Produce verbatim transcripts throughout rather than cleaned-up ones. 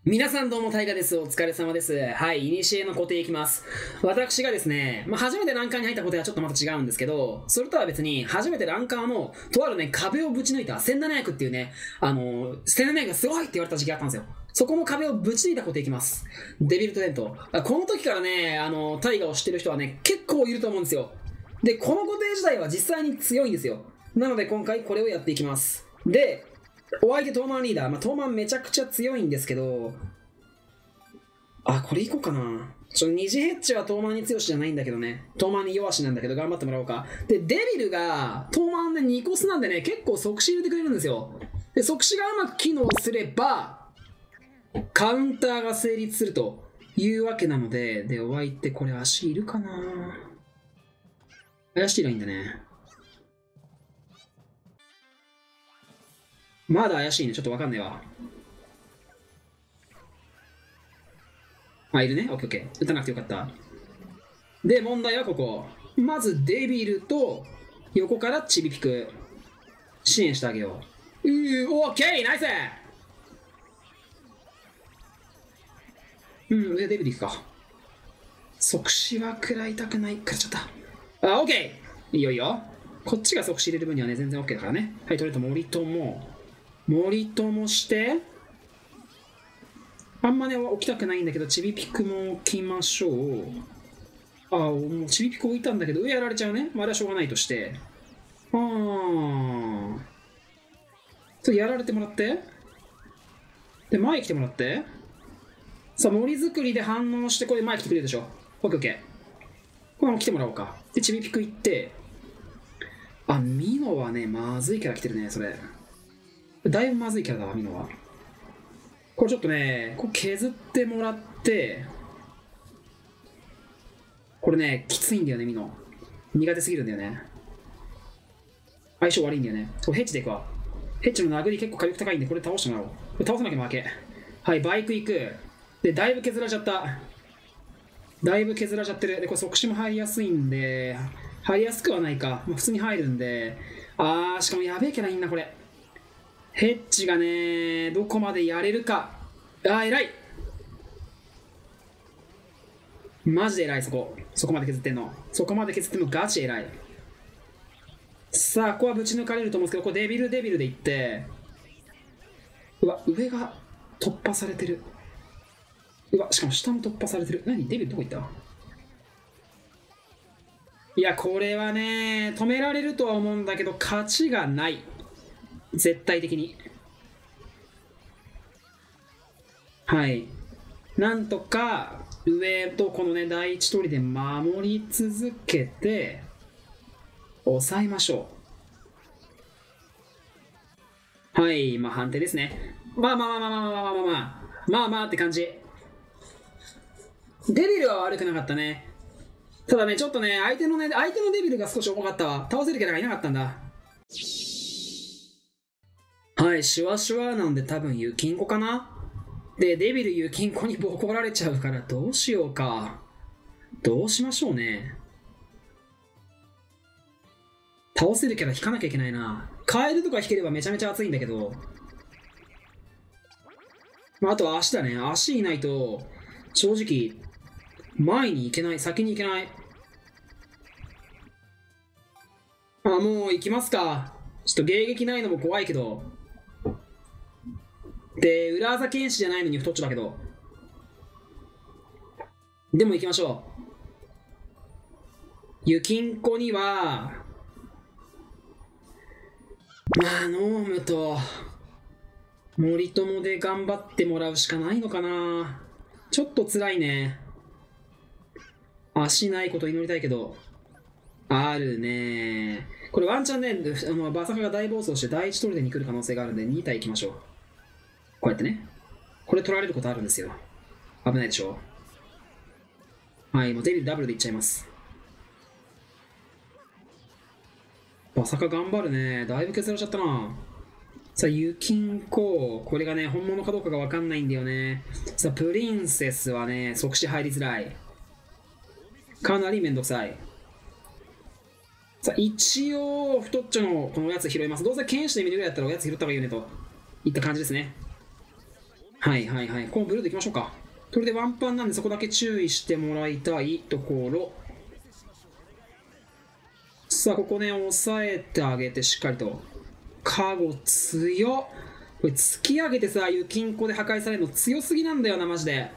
皆さんどうも、タイガです。お疲れ様です。はい、イニシエの固定いきます。私がですね、まあ、初めてランカーに入ったことはちょっとまた違うんですけど、それとは別に、初めてランカーの、とあるね、壁をぶち抜いたせんななひゃくっていうね、あのー、せんななひゃくがすごいって言われた時期があったんですよ。そこの壁をぶち抜いたこといきます。デビルトレント。この時からね、あのー、タイガを知ってる人はね、結構いると思うんですよ。で、この固定自体は実際に強いんですよ。なので今回これをやっていきます。で、お相手トーマンリーダー。まあ、トーマンめちゃくちゃ強いんですけど、あ、これいこうかな。ちょ、二次ヘッジはトーマンに強しじゃないんだけどね。トーマンに弱しなんだけど頑張ってもらおうか。で、デビルがトーマンでにコスなんでね、結構即死入れてくれるんですよ。で、即死がうまく機能すれば、カウンターが成立するというわけなので、で、お相手これ足いるかな。足いないんだね。まだ怪しいね。ちょっとわかんないわ。あ、いるね。オッケーオッケー。撃たなくてよかった。で、問題はここ。まず、デビルと、横からチビピク。支援してあげよう。うー、オッケーナイス。うん、で、デビルいくか。即死は食らいたくない。食らっちゃった。あ、オッケーいいよいいよ。こっちが即死入れる分にはね、全然オッケーだからね。はい、とりあえず森友。森友して、あんまね、置きたくないんだけど、ちびピクも置きましょう。ああ、もうちびピク置いたんだけど、上やられちゃうね。まあ、あれはしょうがないとして。ああ。ちょっとやられてもらって。で、前来てもらって。さあ、森作りで反応して、これで前来てくれるでしょ。オッケーオッケー。これも来てもらおうか。で、ちびピク行って。あ、ミノはね、まずいキャラ来てるね、それ。だいぶまずいキャラだわ、ミノは。これちょっとね、これ削ってもらって、これね、きついんだよね、ミノ。苦手すぎるんだよね。相性悪いんだよね。これヘッジでいくわ。ヘッジの殴り結構火力高いんで、これ倒してもらおう。これ倒さなきゃ負け。はい、バイク行く。で、だいぶ削られちゃった。だいぶ削られちゃってる。で、これ即死も入りやすいんで、入りやすくはないか。まあ、普通に入るんで。あー、しかもやべえキャラいいんな、これ。ヘッジがね、どこまでやれるか。あー、偉い。マジで偉い、そこ。そこまで削ってんの。そこまで削ってんのガチ偉い。さあ、ここはぶち抜かれると思うんですけど、これデビルデビルでいって、うわ、上が突破されてる。うわ、しかも下も突破されてる。何デビルどこ行った。いや、これはね、止められるとは思うんだけど、勝ちがない。絶対的に。はい。なんとか、上とこのね、第一通りで守り続けて、抑えましょう。はい、まあ判定ですね。まあまあまあまあまあまあまあまあまあ。まあまあって感じ。デビルは悪くなかったね。ただね、ちょっとね、相手のね、相手のデビルが少し重かったわ。倒せるキャラがいなかったんだ。はい、シュワシュワなんで多分ユキンコかな。で、デビルユキンコにボコられちゃうからどうしようか。どうしましょうね。倒せるキャラ引かなきゃいけないな。カエルとか引ければめちゃめちゃ熱いんだけど。まあ、あとは足だね。足いないと、正直、前に行けない。先に行けない。あ、もう行きますか。ちょっと迎撃ないのも怖いけど。で、裏技剣士じゃないのに太っちょだけど。でも行きましょう。ゆきんこには、まあ、ノームと、森友で頑張ってもらうしかないのかな。ちょっと辛いね。足ないこと祈りたいけど。あるね。これワンチャンね、あのバサカが大暴走して第一トルデに来る可能性があるんでに体行きましょう。こうやってね。これ取られることあるんですよ。危ないでしょ。はい、もうデビルダブルでいっちゃいます。バサカ頑張るね。だいぶ削られちゃったな。さあ、ユキンコ。これがね、本物かどうかがわかんないんだよね。さあ、プリンセスはね、即死入りづらい。かなりめんどくさい。さあ、一応、太っちょのこのおやつ拾います。どうせ剣士で見るぐらいだったらおやつ拾った方がいいよねといった感じですね。 はいはいはい。このブルーでいきましょうか。それでワンパンなんでそこだけ注意してもらいたいところ。さあ、ここね、押さえてあげてしっかりと。カゴ強っ。これ突き上げてさ、ユキンコで破壊されるの強すぎなんだよな、マジで。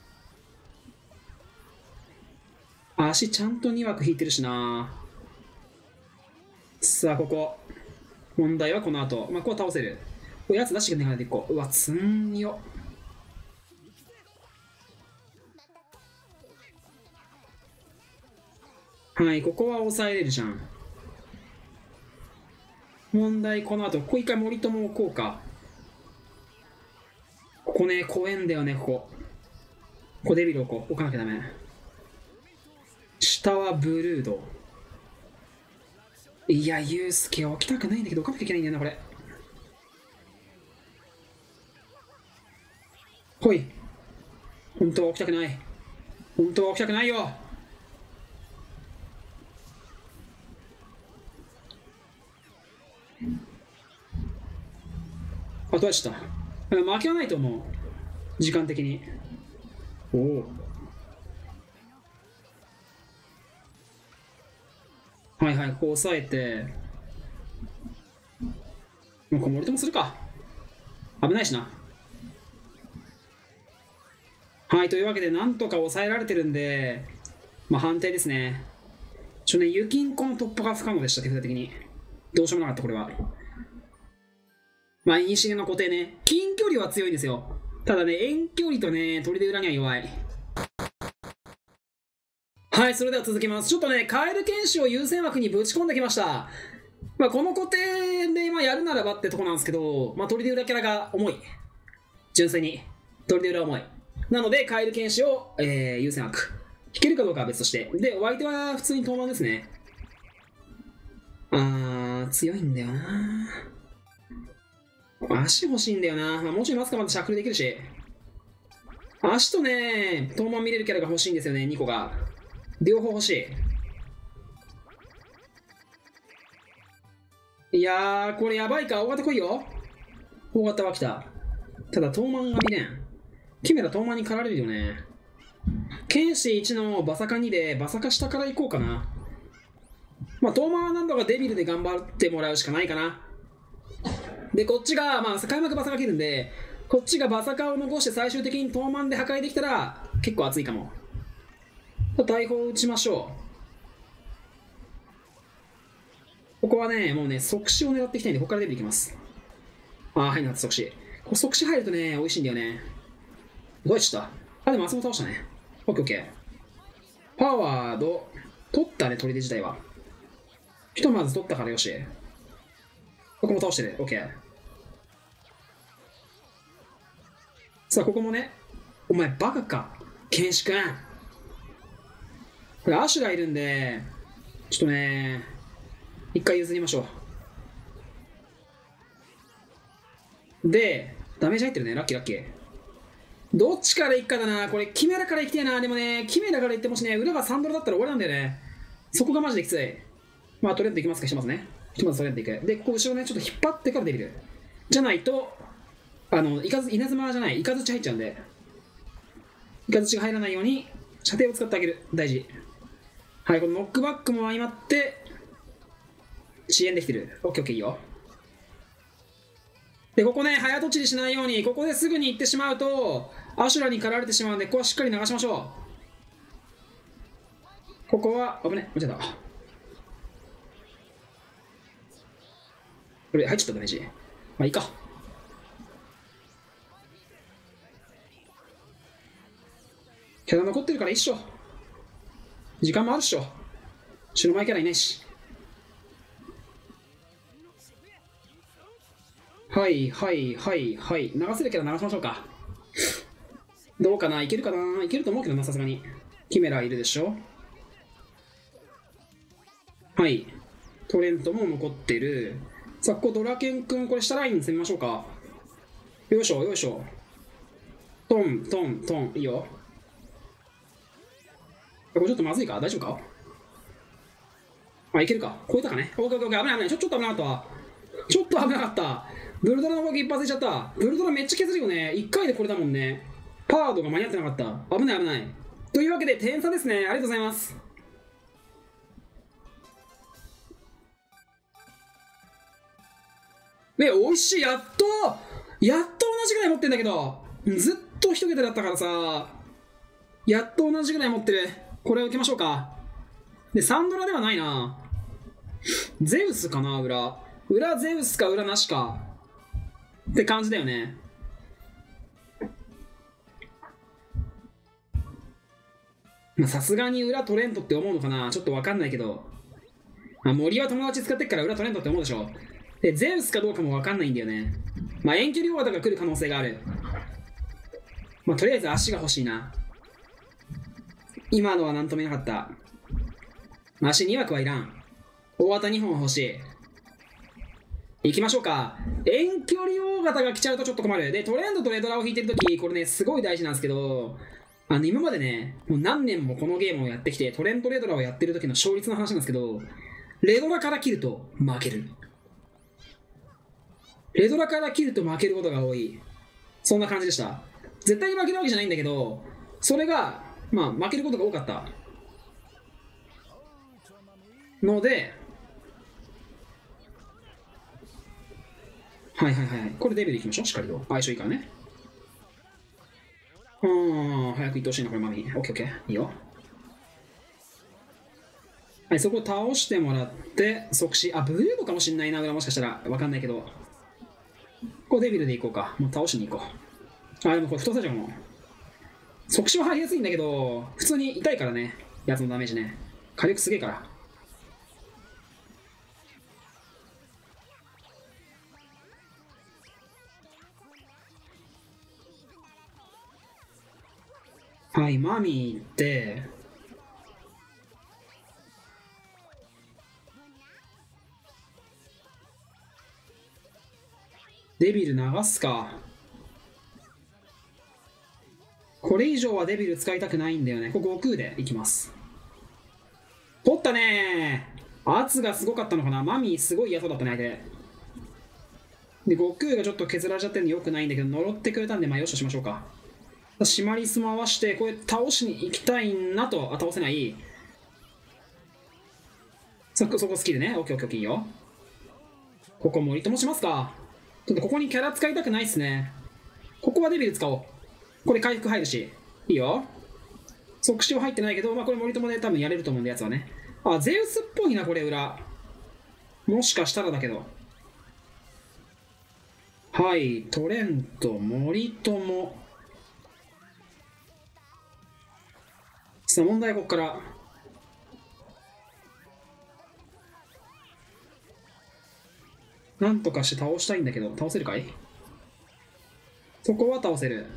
足ちゃんとに枠引いてるしな。さあ、ここ。問題はこの後。まあ、ここは倒せる。これやつ出してくんねえかな、でいこう。うわ、つんよ。はい、ここは抑えれるじゃん。問題、この後。ここ一回森友置こうか。ここね、怖えんだよね、ここ。ここデビル置こう。置かなきゃダメ。下はブルード。いや、ユウスケ置きたくないんだけど、置かなきゃいけないんだよな、これ。ほい。本当は置きたくない。本当は置きたくないよ。あ、どうした？負けはないと思う。時間的に。おお。はいはい、ここ押さえて。もうこれ森友するか。危ないしな。はい、というわけで、なんとか抑えられてるんで、まあ判定ですね。ちょね、ユキンコの突破が不可能でした、手札的に。どうしようもなかった、これは。まあ、イニシエの固定ね。近距離は強いんですよ。ただね、遠距離とね、砦裏には弱い。はい、それでは続きます。ちょっとね、カエル剣士を優先枠にぶち込んできました。まあ、この固定で、まあ、やるならばってとこなんですけど、まあ、砦裏キャラが重い。純粋に。砦裏重い。なので、カエル剣士を、えー、優先枠。引けるかどうかは別として。で、お相手は普通に東満ですね。あー、強いんだよな。足欲しいんだよな。まあ、もうちょい待つかまでシャッフルできるし。足とね、東満見れるキャラが欲しいんですよね、にこが。両方欲しい。いやー、これやばいか。大型来いよ。大型は来た。ただ、東満が見れん。キメラ東満に狩られるよね。剣士いちのバサカにで、バサカ下から行こうかな。まあ、東満はなんとかデビルで頑張ってもらうしかないかな。で、こっちが、まあ、開幕バサカ切るんで、こっちがバサカを残して最終的に東満で破壊できたら、結構熱いかも。大砲打ちましょう。ここはね、もうね、即死を狙っていきたいんで、ここからデビルいきます。あー、はいな、即死。ここ即死入るとね、美味しいんだよね。どうした？あ、でもあそこ倒したね。オッケーオッケー。パワード、取ったね、砦自体は。ひとまず取ったからよし。ここも倒してる。オッケー。さあ、ここもね、お前バカか。ケンシ君。これアシュラいるんで、ちょっとね、一回譲りましょう。で、ダメージ入ってるね。ラッキーラッキー。どっちから行くかだな。これ、キメラから行きたいな。でもね、キメラから行ってもしね、裏がさんドルだったら終わりなんだよね。そこがマジできつい。まあ、トレンドいきますか、しますね。ひとまずトレンドいく。で、ここ後ろね、ちょっと引っ張ってからデビル。じゃないと、あの、いかず、稲妻じゃない、イカズチ入っちゃうんで、イカズチが入らないように、射程を使ってあげる。大事。はい、このノックバックも相まって、支援できてる。オッケーオッケーいいよ。で、ここね、早とちりしないように、ここですぐに行ってしまうと、アシュラに狩られてしまうんで、ここはしっかり流しましょう。ここは、危ね、間違えた。これ、入っちゃったダメージ。まあいいか。キャラ残ってるからいいっしょ。時間もあるっしょ。白前キャラいないし。はいはいはいはい。流せるキャラ流しましょうか。どうかな、いけるかな、いけると思うけどな、さすがに。キメラいるでしょ。はい。トレントも残ってる。さあ、ここドラケン君、これ下ライン攻めましょうか。よいしょ、よいしょ。トン、トン、トン、いいよ。これちょっとまずいか、大丈夫か。あ、いけるか。超えたかね。オッケーオッケー、危ない危ない。ちょ、ちょっと危なかったわ。ちょっと危なかった。 ブルドラの攻撃一発いっちゃった。ブルドラめっちゃ削るよね。いっかいでこれだもんね。パードが間に合ってなかった。危ない危ない。というわけで点差ですね。ありがとうございます。ね、美味しい。やっとやっと同じぐらい持ってんだけど、ずっと一桁だったからさ、やっと同じぐらい持ってる。これを受けましょうか。で、サンドラではないな。ゼウスかな、裏。裏ゼウスか裏なしか。って感じだよね。さすがに裏取れんとって思うのかな、ちょっとわかんないけど。まあ、森は友達使ってっから裏取れんとって思うでしょ。で、ゼウスかどうかもわかんないんだよね。まあ、遠距離大型が来る可能性がある。まあ、とりあえず足が欲しいな。今のは何とも言えなかった。足に枠はいらん。大型にほん欲しい。行きましょうか。遠距離大型が来ちゃうとちょっと困る。で、トレンドとレドラを引いてるとき、これね、すごい大事なんですけど、あの、今までね、もう何年もこのゲームをやってきて、トレンドレドラをやってる時の勝率の話なんですけど、レドラから切ると負ける。レドラから切ると負けることが多い。そんな感じでした。絶対に負けるわけじゃないんだけど、それが、まあ、負けることが多かった。ので、はいはいはい。これデビューでいきましょう。しっかりと。相性いいからね。うーん、早く行ってほしいな、これマミー。オッケーオッケー。いいよ。はい、そこを倒してもらって、即死。あ、ブルードかもしんないな、裏もしかしたら。わかんないけど。こうデビルで行こうか。もう倒しに行こう。あ、でもこれ太さじゃんもう。即死は入りやすいんだけど、普通に痛いからね。やつのダメージね。火力すげえから。はい、マミーって、デビル流すか。これ以上はデビル使いたくないんだよね。ここ悟空でいきます。取ったねー。圧がすごかったのかな。マミーすごい嫌そうだったね、相手。で、悟空がちょっと削られちゃってるんでよくないんだけど、呪ってくれたんで、まあよしとしましょうか。シマリス回して、これ倒しに行きたいなと。あ、倒せない。そこ、そこスキルね。オッケーオッケーオッケーいいよ。ここ森友しますか。ちょっとここにキャラ使いたくないっすね。ここはデビル使おう。これ回復入るし。いいよ。即死は入ってないけど、まあこれ森友で多分やれると思うんで、やつはね。あ、ゼウスっぽいな、これ裏。もしかしたらだけど。はい、トレント、森友。さあ問題はここから。なんとかして倒したいんだけど、倒せるかい。そこは倒せる。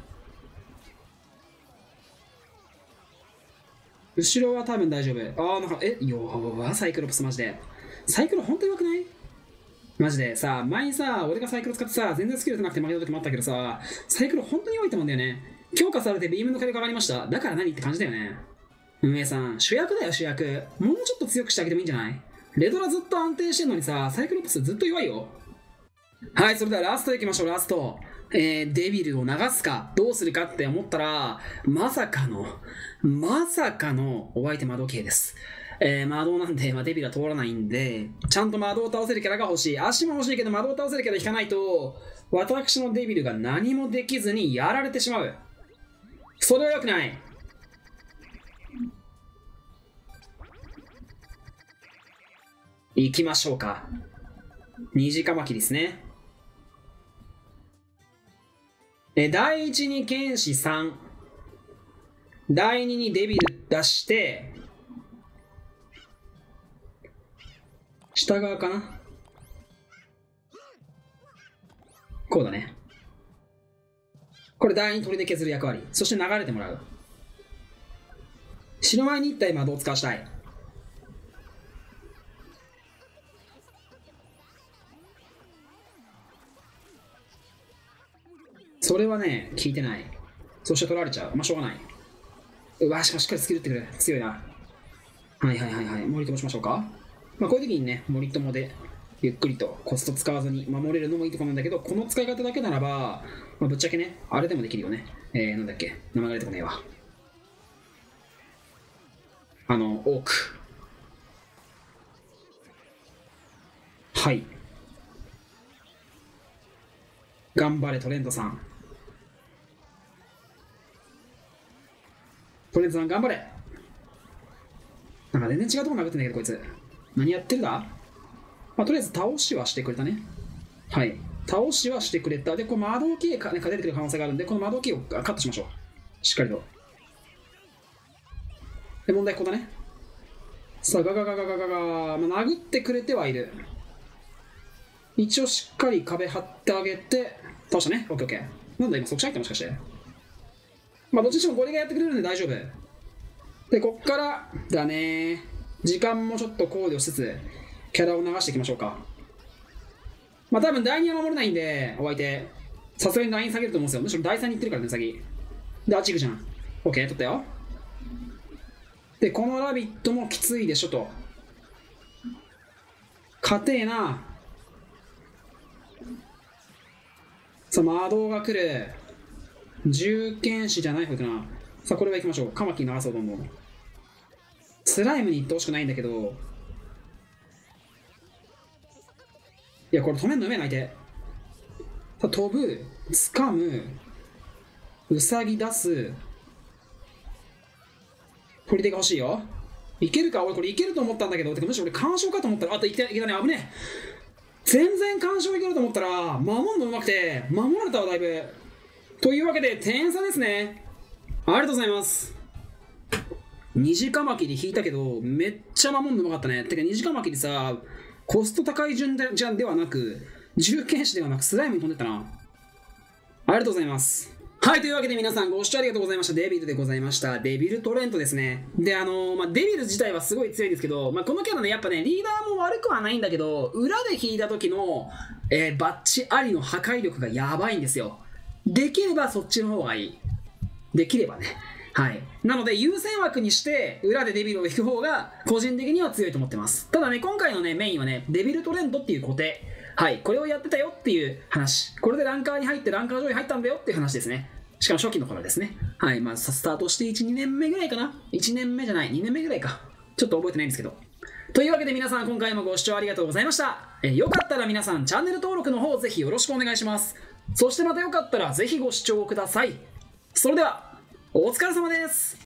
後ろは多分大丈夫。ああ、なんか、え、よー、サイクロプスマジで。サイクロ本当に弱くない？マジでさ、前にさ、俺がサイクロ使ってさ、全然スキル出なくて負けた時もあったけどさ、サイクロ本当に弱いと思うんだよね。強化されてビームの火力上がりました。だから何って感じだよね。運営さん、主役だよ主役。もうちょっと強くしてあげてもいいんじゃない？レドラずっと安定してんのにさ、サイクロプスずっと弱いよ。はい、それではラストいきましょう、ラスト。えー、デビルを流すか、どうするかって思ったら、まさかの、まさかのお相手魔導系です。えー、魔導なんで、まあ、デビルは通らないんで、ちゃんと魔導を倒せるキャラが欲しい。足も欲しいけど魔導を倒せるキャラ引かないと、私のデビルが何もできずにやられてしまう。それは良くない。行きましょうか。虹カマキリですね。え、第一に剣士さん。第二にデビル出して、下側かな。こうだね。これ第二鳥で削る役割。そして流れてもらう。白前に一体魔導を使わしたい。それはね、効いてない。そして取られちゃう。まあ、しょうがない。うわ、しかししっかりスキルってくれ。強いな。はいはいはいはい。森友しましょうか。まあ、こういう時にね、森友でゆっくりとコスト使わずに守れるのもいいところなんだけど、この使い方だけならば、まあ、ぶっちゃけね、あれでもできるよね。えー、なんだっけ、名前が出てこねえわ。あの、オーク。はい。頑張れ、トレントさん。トレントさん、頑張れ。なんか全然違うとこ殴ってんだけど、こいつ。何やってるだ。まあ、とりあえず倒しはしてくれたね。はい。倒しはしてくれた。で、この窓置きで勝ててくる可能性があるんで、この窓置きをカットしましょう。しっかりと。で、問題ここだね。さあ、ガガガガガガガ、まあ、殴ってくれてはいる。一応しっかり壁張ってあげて、倒したね。オッケーオッケー。なんだ今、速射入ったもしかして。まあ、どっちにしてもゴリがやってくれるんで大丈夫。で、こっからだね。時間もちょっと考慮しつつ、キャラを流していきましょうか。まあ、多分だいには守れないんで、お相手。さすがにだいに下げると思うんですよ。むしろだいさんに行ってるからね、先。で、あっち行くじゃん。オッケー、取ったよ。で、このラビットもきついでしょと。硬えな。さあ、魔導が来る。銃剣士じゃない方行くな。さあ、これは行きましょう。カマキリ流そう、どんどん。スライムに行ってほしくないんだけど。いや、これ止めんの上ないて。さあ、飛ぶ、掴む、うさぎ出す。取り手が欲しいよ。いけるか。俺これいけると思ったんだけど、てかむしろ俺干渉かと思ったら、あといけた、いけたね、危ねえ。全然干渉いけると思ったら、守るのうまくて、守られたわ、だいぶ。というわけで、点差ですね。ありがとうございます。虹カマキリ引いたけど、めっちゃ守るのうまかったね。てか、虹カマキリさ、コスト高い順でじゃではなく、銃剣士ではなく、スライムに飛んでったな。ありがとうございます。はい、というわけで皆さんご視聴ありがとうございました。デビルでございました。デビルトレントですね。で、あのー、まあ、デビル自体はすごい強いんですけど、まあ、このキャラね、やっぱね、リーダーも悪くはないんだけど、裏で引いた時の、えー、バッチありの破壊力がやばいんですよ。できればそっちの方がいい。できればね。はい。なので、優先枠にして、裏でデビルを引く方が、個人的には強いと思ってます。ただね、今回のね、メインはね、デビルトレントっていう固定。はい。これをやってたよっていう話。これでランカーに入って、ランカー上位入ったんだよっていう話ですね。しかも初期の頃ですね。はい。まあ、スタートしていち、にねんめぐらいかな。いちねんめじゃない、にねんめぐらいか。ちょっと覚えてないんですけど。というわけで皆さん、今回もご視聴ありがとうございました。えよかったら皆さん、チャンネル登録の方、ぜひよろしくお願いします。そしてまたよかったら、ぜひご視聴ください。それでは、お疲れ様です。